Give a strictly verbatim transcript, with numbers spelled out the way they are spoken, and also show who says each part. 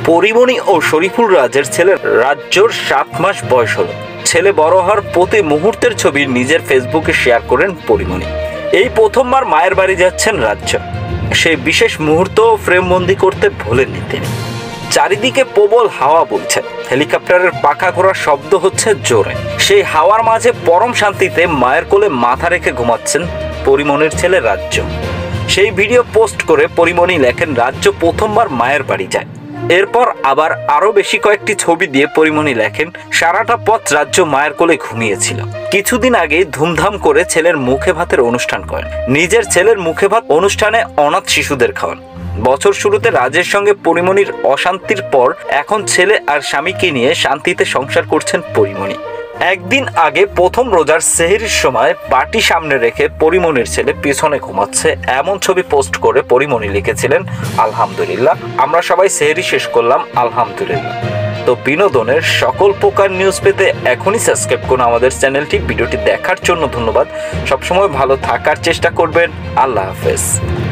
Speaker 1: পরিমণি ও শরীফুল রাজের ছেলে রাজ্যর সাত মাস বয়স হলো। ছেলে বড় হওয়ার প্রতি মুহূর্তের ছবি নিজের ফেসবুকে শেয়ার করেন পরিমণি। এই প্রথমবার মায়ের বাড়ি যাচ্ছেন রাজ্য। সেই বিশেষ মুহূর্ত ফ্রেমবন্দি করতে ভোলেননি তিনি। চারিদিকে প্রবল হাওয়া বইছে, হেলিকপ্টারের পাখা ঘোরার শব্দ হচ্ছে জোরে। সেই হাওয়ার মাঝে পরম শান্তিতে মায়ের কোলে মাথা রেখে ঘুমাচ্ছেন পরিমণির ছেলে রাজ্য। সেই ভিডিও পোস্ট করে পরিমণি লেখেন, রাজ্য প্রথমবার মায়ের বাড়ি যায়। এরপর আবার আরো বেশি কয়েকটি ছবি দিয়ে পরিমণি লেখেন, সারাটা পথ রাজ্য মায়ের কোলে ঘুমিয়েছিল। কিছুদিন আগে ধুমধাম করে ছেলের মুখে ভাতের অনুষ্ঠান করেন। নিজের ছেলের মুখে ভাত অনুষ্ঠানে অনাথ শিশুদের খাওয়ান। বছর শুরুতে রাজের সঙ্গে পরিমণির অশান্তির পর এখন ছেলে আর স্বামীকে নিয়ে শান্তিতে সংসার করছেন পরিমণি। একদিন আগে প্রথম রোজার সেহরির সময় বাটি সামনে রেখে পরিমণির ছেলে পিছনে ঘুমাচ্ছে, এমন ছবি পোস্ট করে পরিমণি লিখেছিলেন, আলহামদুলিল্লাহ, আমরা সবাই সেহরি শেষ করলাম আলহামদুলিল্লাহ। তো বিনোদনের সকল প্রকার নিউজ পেতে এখনই সাবস্ক্রাইব করুন আমাদের চ্যানেলটি। ভিডিওটি দেখার জন্য ধন্যবাদ। সবসময় ভালো থাকার চেষ্টা করবেন। আল্লাহ হাফেজ।